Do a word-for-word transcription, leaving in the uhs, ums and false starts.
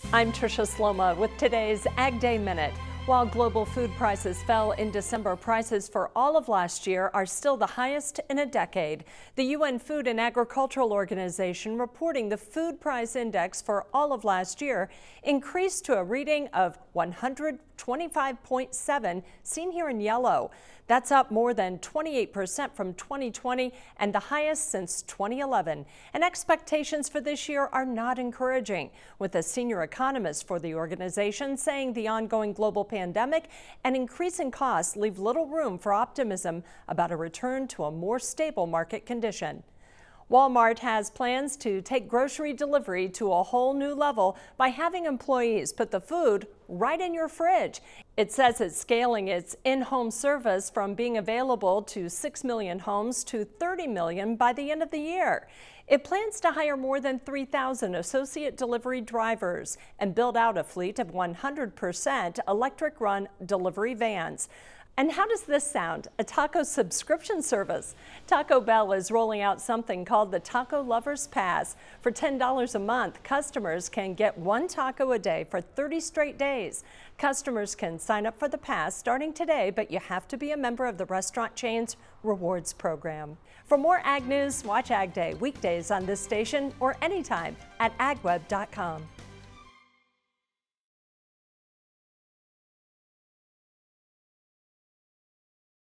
I'm Tricia Sloma with today's Ag Day Minute. While global food prices fell in December, prices for all of last year are still the highest in a decade. The U N Food and Agricultural Organization reporting the food price index for all of last year increased to a reading of one hundred twenty-five point seven, seen here in yellow. That's up more than twenty-eight percent from twenty twenty and the highest since twenty eleven. And expectations for this year are not encouraging, with a senior economist for the organization saying the ongoing global pandemic and increasing costs leave little room for optimism about a return to a more stable market condition. Walmart has plans to take grocery delivery to a whole new level by having employees put the food right in your fridge. It says it's scaling its in-home service from being available to six million homes to thirty million by the end of the year. It plans to hire more than three thousand associate delivery drivers and build out a fleet of one hundred percent electric-run delivery vans. And how does this sound? A taco subscription service. Taco Bell is rolling out something called the Taco Lovers Pass. For ten dollars a month, customers can get one taco a day for thirty straight days. Customers can sign up for the pass starting today, but you have to be a member of the restaurant chain's rewards program. For more Ag News, watch Ag Day weekdays on this station or anytime at ag web dot com.